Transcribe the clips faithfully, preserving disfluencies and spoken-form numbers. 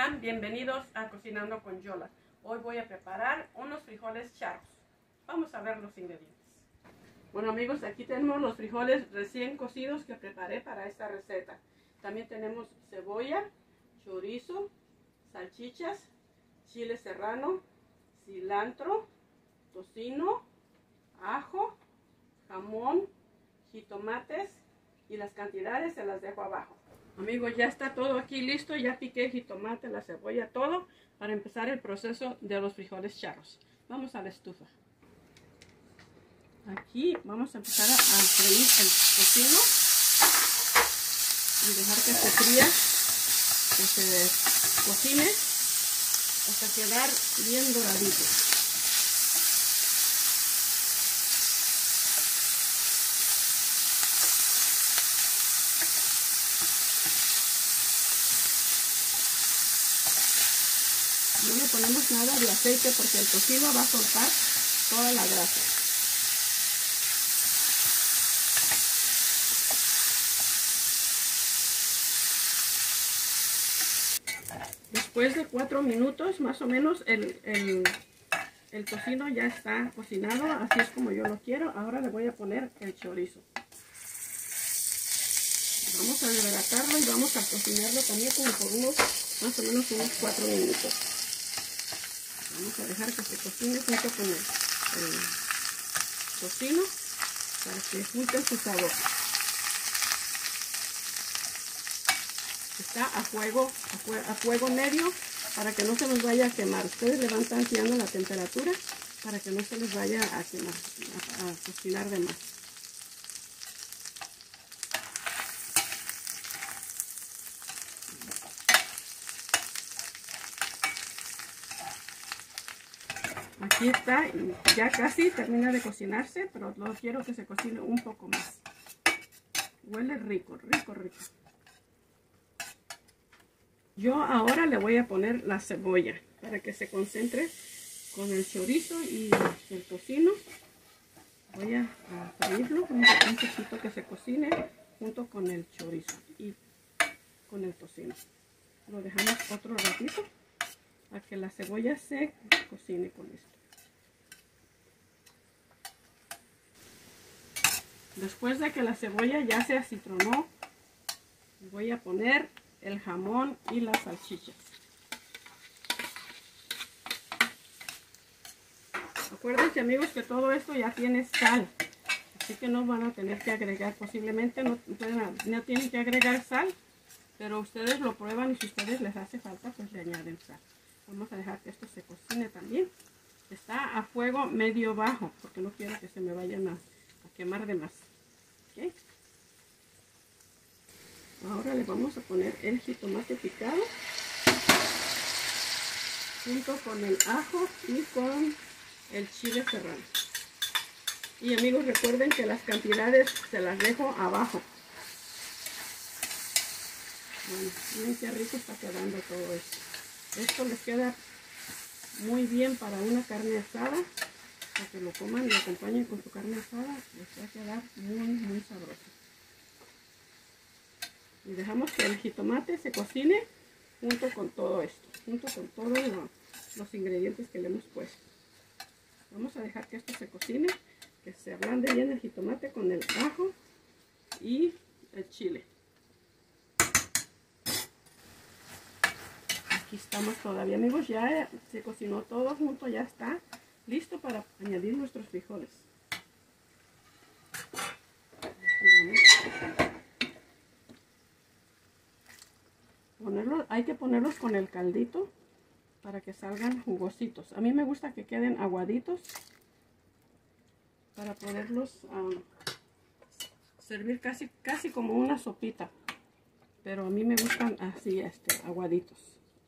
están? Bienvenidos a Cocinando con Yola. Hoy voy a preparar unos frijoles charros. Vamos a ver los ingredientes. Bueno amigos, aquí tenemos los frijoles recién cocidos que preparé para esta receta. También tenemos cebolla, chorizo, salchichas, chile serrano, cilantro, tocino, ajo, jamón, jitomates y las cantidades se las dejo abajo. Amigos, ya está todo aquí listo, ya piqué el jitomate, la cebolla, todo para empezar el proceso de los frijoles charros. Vamos a la estufa. Aquí vamos a empezar a freír el tocino y dejar que se fría, que se cocine hasta quedar bien doradito. No le ponemos nada de aceite porque el tocino va a soltar toda la grasa. Después de cuatro minutos más o menos el, el, el tocino ya está cocinado, así es como yo lo quiero. Ahora le voy a poner el chorizo. Vamos a desbaratarlo y vamos a cocinarlo también como por unos, más o menos unos cuatro minutos. Vamos a dejar que se cocine junto con el, el tocino para que junte su sabor. Está a fuego, a fuego, a fuego medio para que no se nos vaya a quemar. Ustedes le van tanteando la temperatura para que no se les vaya a quemar, a, a cocinar de más. Aquí está, ya casi termina de cocinarse, pero no quiero que se cocine un poco más. Huele rico, rico, rico. Yo ahora le voy a poner la cebolla para que se concentre con el chorizo y el tocino. Voy a freírlo un poquito que se cocine junto con el chorizo y con el tocino. Lo dejamos otro ratito para que la cebolla se cocine con esto. Después de que la cebolla ya se acitronó, voy a poner el jamón y las salchichas. Acuérdense amigos que todo esto ya tiene sal, así que no van a tener que agregar, posiblemente no, no tienen que agregar sal, pero ustedes lo prueban y si a ustedes les hace falta pues le añaden sal. Vamos a dejar que esto se cocine también. Está a fuego medio bajo porque no quiero que se me vayan a, a quemar de más. ¿Okay? Ahora le vamos a poner el jitomate picado junto con el ajo y con el chile serrano. Y amigos, recuerden que las cantidades se las dejo abajo. Bueno, miren qué rico está quedando todo esto. Esto les queda muy bien para una carne asada, para que lo coman y lo acompañen con su carne asada, les va a quedar muy muy sabroso. Y dejamos que el jitomate se cocine junto con todo esto, junto con todos lo, los ingredientes que le hemos puesto. Vamos a dejar que esto se cocine, que se ablande bien el jitomate con el ajo y el chile. Aquí estamos todavía amigos, ya se cocinó todo junto, ya está listo para añadir nuestros frijoles. Ponerlos, hay que ponerlos con el caldito para que salgan jugositos. A mí me gusta que queden aguaditos para poderlos um, servir casi, casi como una sopita, pero a mí me gustan así, este, aguaditos.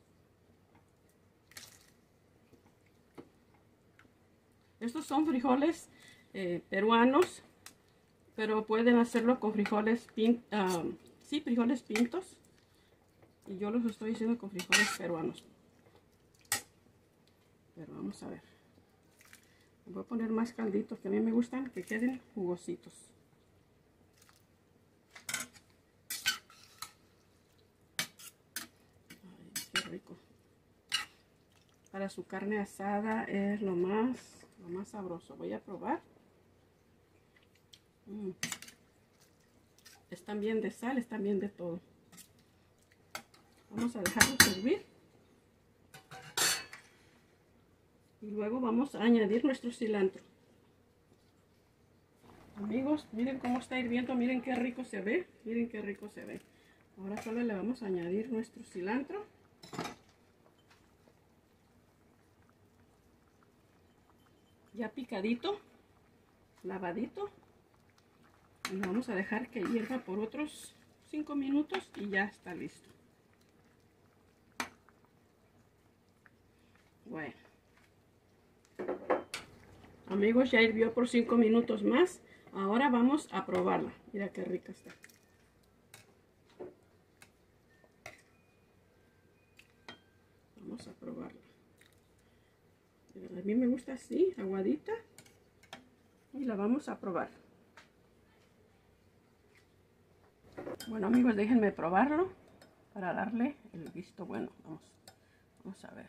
Estos son frijoles eh, peruanos, pero pueden hacerlo con frijoles, pin, um, sí, frijoles pintos. Y yo los estoy haciendo con frijoles peruanos. Pero vamos a ver. Voy a poner más calditos que a mí me gustan, que queden jugositos. Ay, qué rico. para su carne asada es lo más, lo más sabroso. Voy a probar. Mm. Están bien de sal, están bien de todo. Vamos a dejarlo servir. Y luego vamos a añadir nuestro cilantro. Amigos, miren cómo está hirviendo, miren qué rico se ve, miren qué rico se ve. Ahora solo le vamos a añadir nuestro cilantro. Ya picadito, lavadito. Y lo vamos a dejar que hierva por otros cinco minutos y ya está listo. Bueno. Amigos, ya hirvió por cinco minutos más. Ahora vamos a probarla. Mira qué rica está. Vamos a probarla. Mira, a mí me gusta así, aguadita. Y la vamos a probar. Bueno amigos, déjenme probarlo para darle el visto bueno. Vamos, vamos a ver.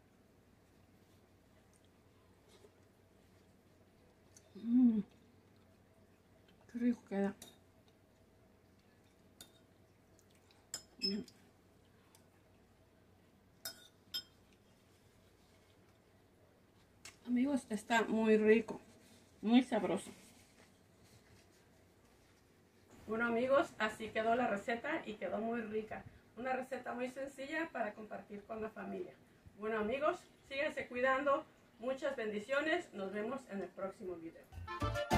Mmm, qué rico queda. Mm. Amigos, está muy rico, muy sabroso. Bueno amigos, así quedó la receta y quedó muy rica. Una receta muy sencilla para compartir con la familia. Bueno amigos, síganse cuidando. Muchas bendiciones. Nos vemos en el próximo video.